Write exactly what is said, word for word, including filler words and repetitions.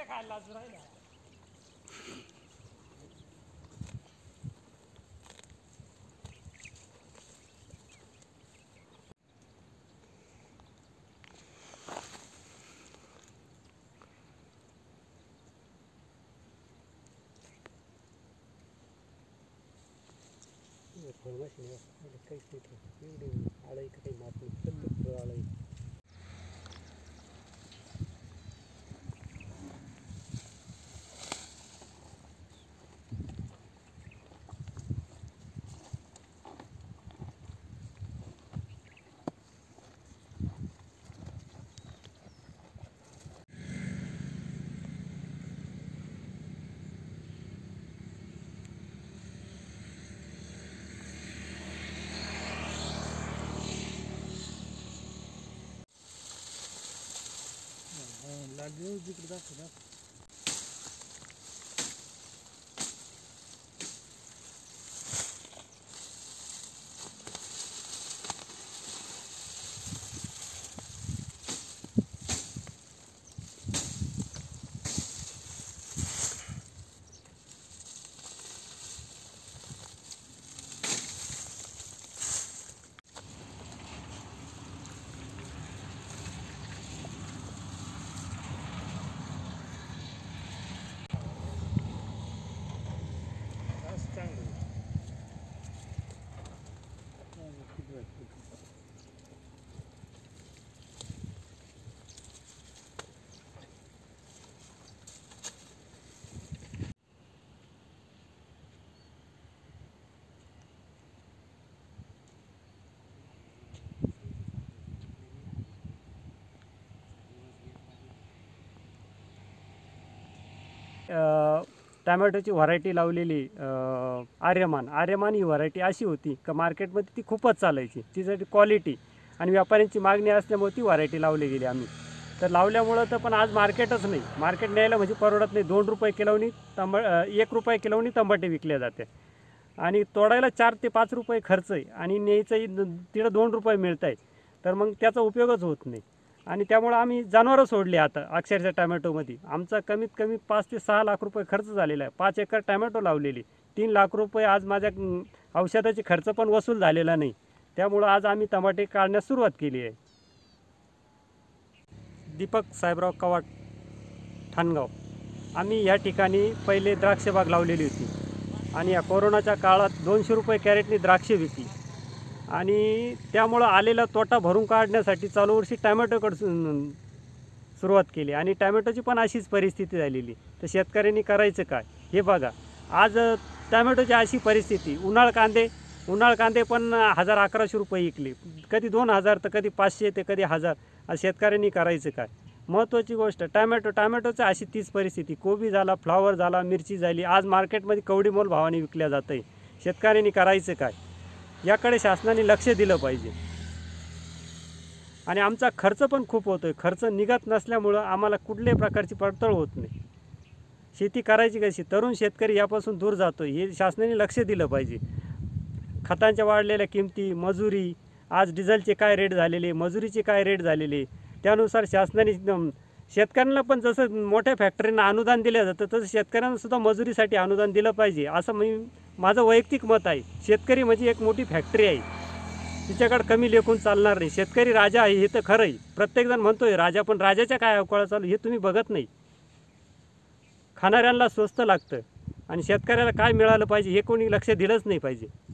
खायला लाजू राहिला. फळमाशी काहीच नाही एवढी आळाई काही मात नाही प्रत्येक आळाई. लाल जिकडे दाखव ना. टॅमॅटोची व्हरायटी लावलेली आर्यमान. आर्यमान ही व्हरायटी अशी होती का मार्केटमध्ये ती खूपच चालायची, तिसाठी क्वालिटी आणि व्यापाऱ्यांची मागणी असल्यामुळे ती व्हरायटी लावली गेली आम्ही. तर लावल्यामुळं तर पण आज मार्केटच नाही. मार्केट न्यायला म्हणजे परवडत नाही. दोन रुपये किलोनी तंब एक रुपये किलोनी तंबाटे विकले जाते आणि तोडायला चार ते पाच रुपये खर्च आहे आणि न्यायचंही तिथं दोन रुपये मिळत आहे. तर मग त्याचा उपयोगच होत नाही आणि त्यामुळं आम्ही जनावरं सोडली आता अक्षरशः टॅमॅटोमध्ये. आमचा कमीत कमी पाच ते सहा लाख रुपये खर्च झालेला आहे. पाच एकर टॅमॅटो लावलेली, तीन लाख रुपये आज माझ्या औषधाचे खर्च पण वसूल झालेला नाही. त्यामुळं आज आम्ही टमाटे काढण्यास सुरुवात केली आहे. दीपक साहेबराव कवाट, ठाणगाव. आम्ही या ठिकाणी पहिले द्राक्ष बाग लावलेली होती आणि या कोरोनाच्या काळात दोनशे रुपये कॅरेटनी द्राक्षे विकली आणि त्यामुळं आलेला तोटा भरून काढण्यासाठी चालू वर्षी टॅमॅटोकडून सुरुवात केली आणि टॅमॅटोची पण अशीच परिस्थिती झालेली. तर शेतकऱ्यांनी करायचं काय हे बघा. आज टॅमॅटोची अशी परिस्थिती, उन्हाळ कांदे उन्हाळ कांदे पण हजार अकराशे रुपये विकले, कधी दोन हजार तर कधी पाचशे ते कधी हजार. आज शेतकऱ्यांनी करायचं काय. महत्त्वाची गोष्ट टॅमॅटो टॅमॅटोचं अशी तीच परिस्थिती. कोबी झाला, फ्लावर झाला, मिरची झाली, आज मार्केटमध्ये कवडी मोल भावाने विकल्या जात आहे. शेतकऱ्यांनी करायचं काय, याकडे शासनाने लक्ष दिलं पाहिजे. आणि आमचा खर्च पण खूप होतो आहे. खर्च निघत नसल्यामुळं आम्हाला कुठल्याही प्रकारची पडताळ होत नाही. शेती करायची कशी, तरुण शेतकरी यापासून दूर जातो, हे शासनाने लक्ष दिलं पाहिजे. खतांच्या वाढलेल्या किमती, मजुरी, आज डिझेलचे काय रेट झालेले, मजुरीचे काय रेट झालेले, त्यानुसार शासनाने शेतकऱ्यांना पण जसं मोठ्या फॅक्टरींना अनुदान दिलं जातं तसं शेतकऱ्यांनासुद्धा मजुरीसाठी अनुदान दिलं पाहिजे, असं मी माझं वैयक्तिक मत आहे. शेतकरी म्हणजे एक मोठी फॅक्टरी आहे, तिच्याकडे कमी लेखून चालणार नाही. शेतकरी राजा आहे हे तर खरं आहे. प्रत्येकजण म्हणतोय राजा, पण राजाच्या काय अवकाळा चालू हे तुम्ही बघत नाही. खाणाऱ्यांना स्वस्त लागतं आणि शेतकऱ्याला काय मिळालं पाहिजे हे कोणी लक्ष दिलंच नाही पाहिजे.